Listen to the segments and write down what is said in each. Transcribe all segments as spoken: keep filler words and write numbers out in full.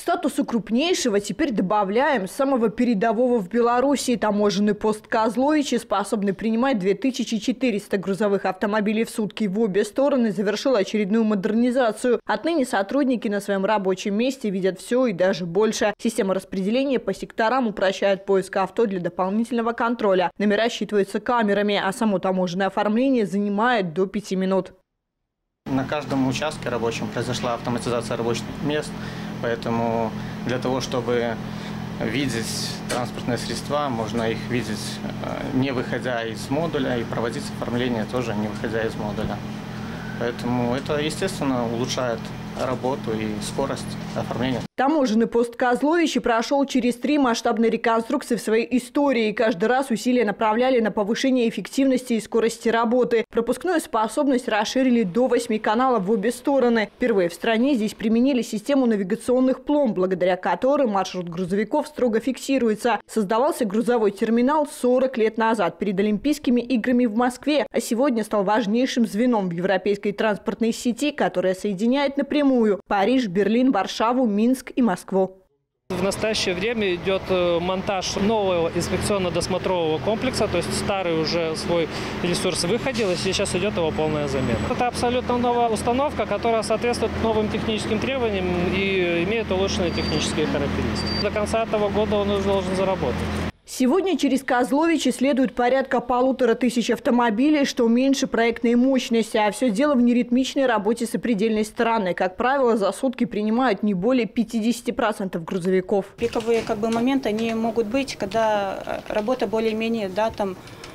статусу крупнейшего теперь добавляем самого передового в Беларуси. Таможенный пост Козловичи, способный принимать две тысячи четыреста грузовых автомобилей в сутки в обе стороны, завершил очередную модернизацию. Отныне сотрудники на своем рабочем месте видят все и даже больше. Система распределения по секторам упрощает поиск авто для дополнительного контроля. Номера считываются камерами, а само таможенное оформление занимает до пяти минут. На каждом участке рабочем произошла автоматизация рабочих мест, поэтому для того, чтобы видеть транспортные средства, можно их видеть не выходя из модуля и проводить оформление тоже не выходя из модуля. Поэтому это, естественно, улучшает работу и скорость оформления. Таможенный пост Козловичи прошел через три масштабные реконструкции в своей истории. И каждый раз усилия направляли на повышение эффективности и скорости работы. Пропускную способность расширили до восьми каналов в обе стороны. Впервые в стране здесь применили систему навигационных пломб, благодаря которой маршрут грузовиков строго фиксируется. Создавался грузовой терминал сорок лет назад перед Олимпийскими играми в Москве, а сегодня стал важнейшим звеном в европейской транспортной сети, которая соединяет напрямую Париж, Берлин, Варшаву, Минск и Москву. В настоящее время идет монтаж нового инспекционно-досмотрового комплекса, то есть старый уже свой ресурс выходил, и сейчас идет его полная замена. Это абсолютно новая установка, которая соответствует новым техническим требованиям и имеет улучшенные технические характеристики. До конца этого года он уже должен заработать. Сегодня через Козловичи следует порядка полутора тысяч автомобилей, что меньше проектной мощности. А все дело в неритмичной работе сопредельной стороны. Как правило, за сутки принимают не более пятидесяти процентов грузовиков. Пиковые как бы, моменты они могут быть, когда работа более-менее да, там,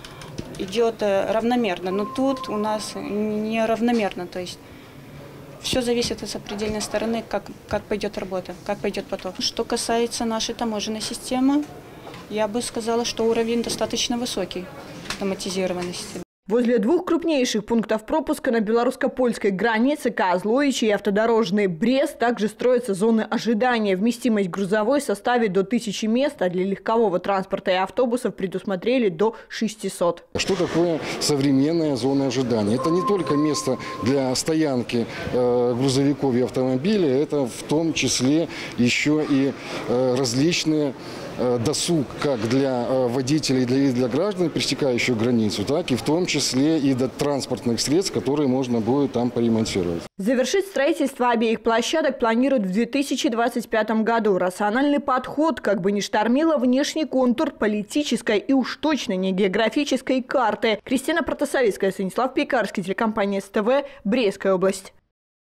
идет равномерно. Но тут у нас не равномерно. То есть все зависит от сопредельной стороны, как, как пойдет работа, как пойдет поток. Что касается нашей таможенной системы, я бы сказала, что уровень достаточно высокий автоматизированности. Возле двух крупнейших пунктов пропуска на белорусско-польской границе Козловичи и автодорожный Брест также строятся зоны ожидания. Вместимость грузовой составит до тысячи мест, а для легкового транспорта и автобусов предусмотрели до шестисот. Что такое современная зона ожидания? Это не только место для стоянки э, грузовиков и автомобилей, это в том числе еще и э, различные досуг как для водителей и для граждан, пересекающих границу, так и в том числе и до транспортных средств, которые можно будет там поремонтировать. Завершить строительство обеих площадок планируют в две тысячи двадцать пятом году. Рациональный подход, как бы ни штормило внешний контур политической и уж точно не географической карты. Кристина Протасовицкая, Станислав Пекарский, телекомпания СТВ, Брестская область.